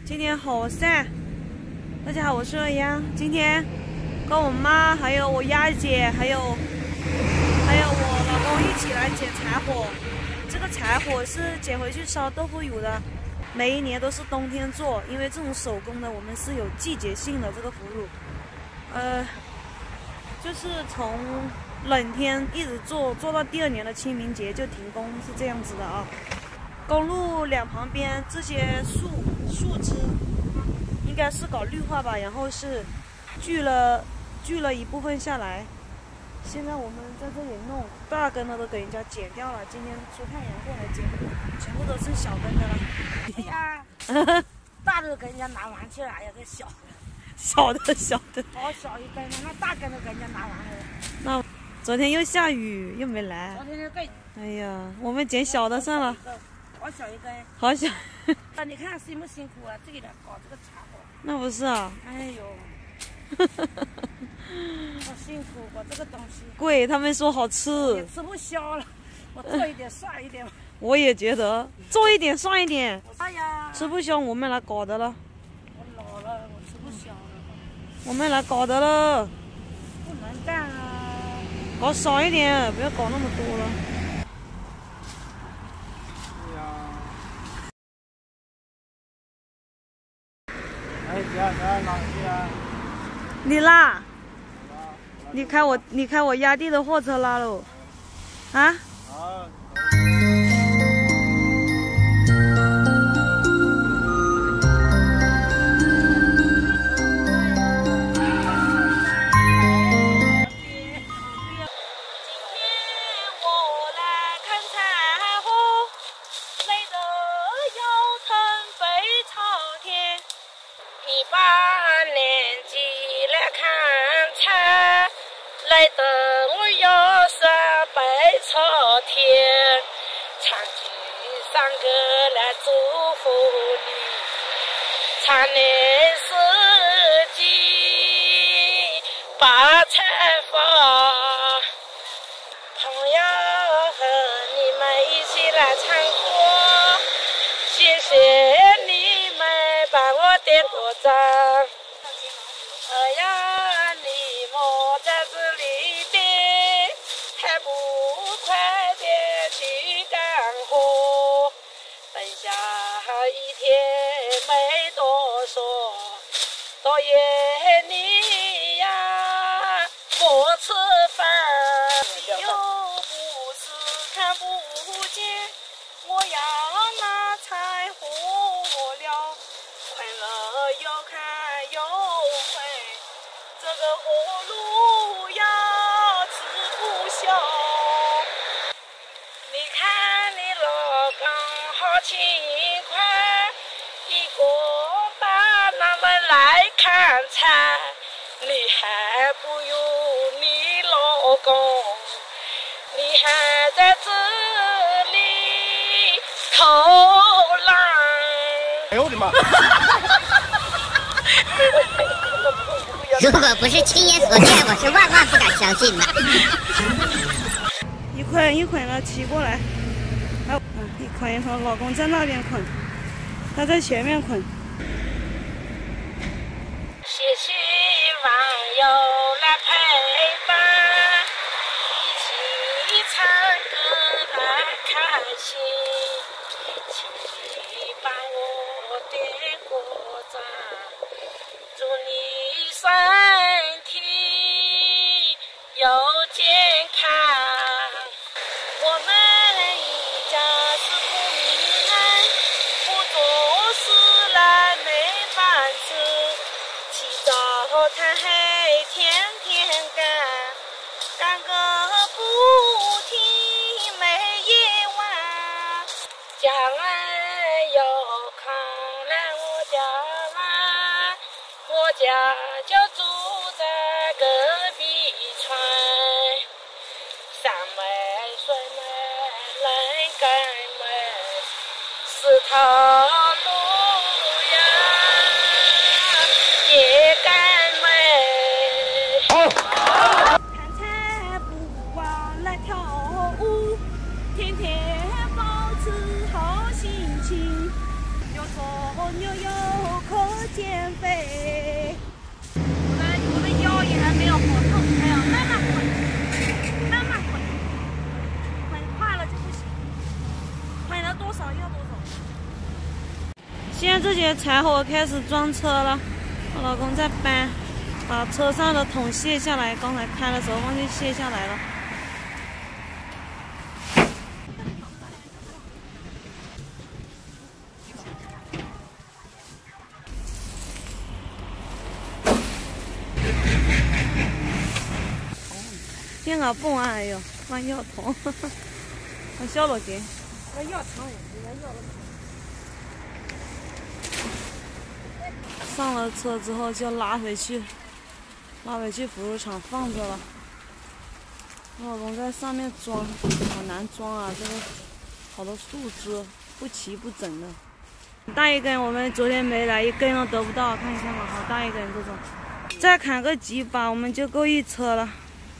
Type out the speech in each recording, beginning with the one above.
今天好晒！大家好，我是二丫。今天跟我妈还有我丫姐还有我老公一起来捡柴火。这个柴火是捡回去烧豆腐乳的，每一年都是冬天做，因为这种手工的我们是有季节性的这个腐乳，就是从冷天一直做到第2年的清明节就停工，是这样子的啊。公路两旁边这些树枝应该是搞绿化吧，然后是锯了一部分下来。现在我们在这里弄，大根的都给人家剪掉了。今天出太阳过来剪，全部都是小根的了。 哎呀，大的给人家拿完去了，哎呀，这小的。 好小一根呢，那大根都给人家拿完了。 那昨天又下雨，又没来。 昨天就给。 哎呀，我们捡小的算了。 好小一根。 好小。 啊，你看辛不辛苦啊？自己来搞这个柴火。 那不是啊。 哎呦。好辛苦，我这个东西贵，他们说好吃， 也吃不消了。我做一点算一点。 我也觉得做一点算一点。 哎呀， 吃不消我们来搞的了。 我老了，我吃不消了。 我们来搞的了。 不能干啊！ 搞少一点，不要搞那么多了。 对呀。哎，姐，哪去啊？ 你拉，你开我压地的货车拉喽，啊？ 好。 来得我要上百朝天，唱句山歌来祝福你，常年四季把财发。朋友和你们一起来唱歌，谢谢你们把我点过赞。哎呀，你莫在这里边，还不快点去干活？等下一天没多说，多爷你呀不吃饭，又不是看不见，我要拿柴火了，困了又看又回。这个活路要吃不消，你看你老公好勤快，一个把他们来看菜，你还不如你老公，你还在这里偷懒。 哎呦我的妈！ 如果不是亲眼所见，我是万万不敢相信的。 一捆一捆的骑过来，一捆一捆，老公在那边捆，他在前面捆。 谢谢网友来陪伴，一起唱歌来开心，请你帮我点个赞。祝你身体又健康，我们一家是不迷难，不做事来没饭吃，起早贪黑天天干个不停没夜晚，将来有空来我家玩，我家就住在隔壁村，山门水门人干门，石头路呀也干门。 看菜不忘来跳舞，天天保持好心情，有说牛有减肥。我的腰也还没有好痛，哎呀，慢慢滚，滚快了就不行，滚了多少要多少。现在这些柴火开始装车了，我老公在搬，把车上的桶卸下来，刚才开的时候忘记卸下来了。天啊，蹦啊！哎呦，弯腰疼，我笑了给。我腰疼，我腰了。上了车之后就拉回去腐乳厂放着了。我老公在上面装，好难装啊！这个好多树枝不齐不整的。大一根我们昨天没来，一根都得不到，看一下嘛，好大一根这种。再砍个几把我们就够一车了。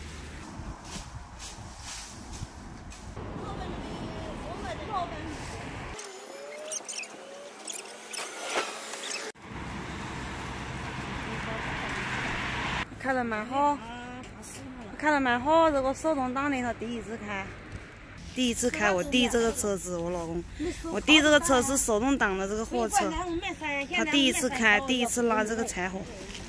开得蛮好，开得蛮好。这个手动挡的他第一次开，我弟这个车子，我老公，我弟这个车是手动挡的这个货车，他第一次开，第一次拉这个柴火。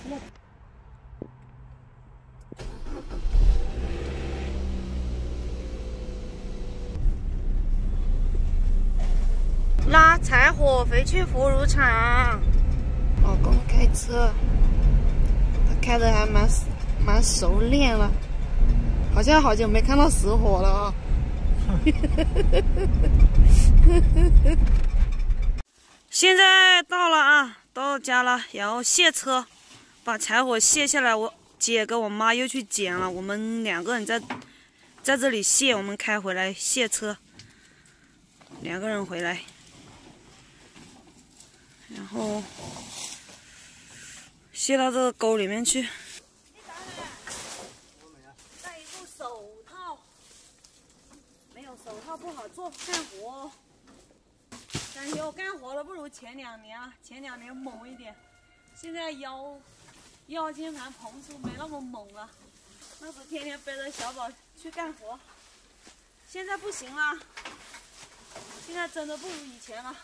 拉柴火回去腐乳厂，老公开车。开的还蛮熟练了，好像好久没看到死火了啊！现在到了啊，到家了，然后卸车，把柴火卸下来。我姐跟我妈又去捡了，我们2个人在这里卸，我们开回来卸车，2个人回来，然后。卸到这个沟里面去。带一副手套，没有手套不好做干活。感觉我干活了不如前2年啊，前2年猛一点。现在腰间盘膨出没那么猛了，那时天天背着小宝去干活，现在不行了，现在真的不如以前了。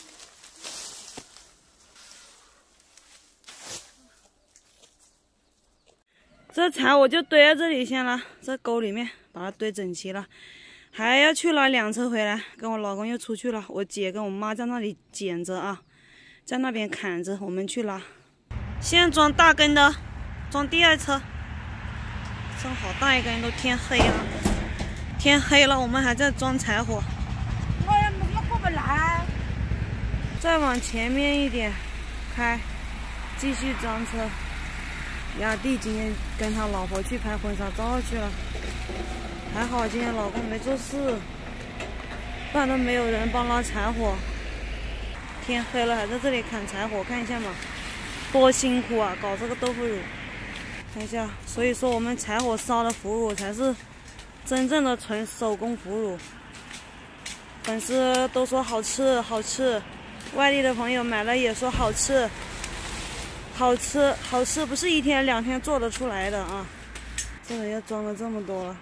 这柴我就堆在这里先了，这沟里面把它堆整齐了，还要去拉2车回来。跟我老公又出去了，我姐跟我妈在那里捡着啊，在那边砍着，我们去拉。现在装大根的，装第2车，装好大一根，都天黑了，天黑了，我们还在装柴火。我过不来。再往前面一点开，继续装车。亚弟今天跟他老婆去拍婚纱照去了，还好今天老公没做事，不然都没有人帮拉柴火。天黑了还在这里砍柴火，看一下嘛，多辛苦啊！搞这个豆腐乳，看一下。所以说我们柴火烧的腐乳才是真正的纯手工腐乳。粉丝都说好吃好吃，外地的朋友买了也说好吃。好吃，不是1天2天做得出来的啊！这个要装了这么多了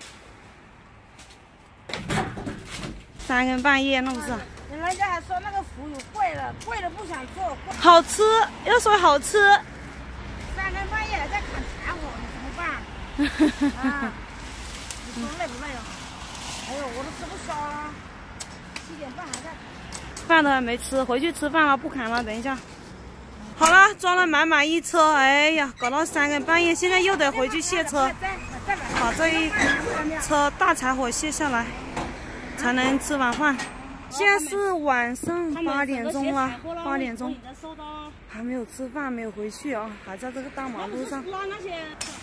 ，3更半夜那不是？ 人家还说那个腐乳贵了不想做。 好吃，要说好吃。 3更半夜还在砍柴火，你怎么办？啊，你说累不累啊？哎呦，我都吃不消了，7点半还在。 饭都还没吃，回去吃饭了，不砍了，等一下。好了，装了满满1车，哎呀，搞到3更半夜，现在又得回去卸车，把这一车大柴火卸下来，才能吃晚饭。现在是晚上8点钟了，8点钟，还没有吃饭，没有回去啊，还在这个大马路上。 拉那些，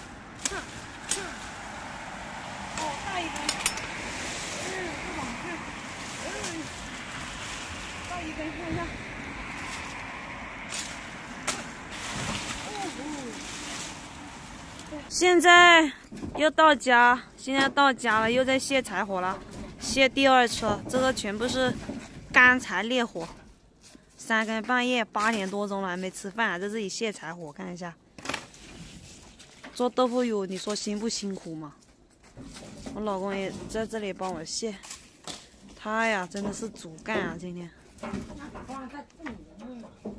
哦，大一根，不好看，大一根看一下。现在又到家，了，又在卸柴火了，卸第2车，这个全部是干柴烈火 3更半夜8点多钟了还没吃饭，还在这里卸柴火，看一下。做豆腐乳，你说辛不辛苦吗？我老公也在这里帮我卸，他呀真的是主干啊，今天。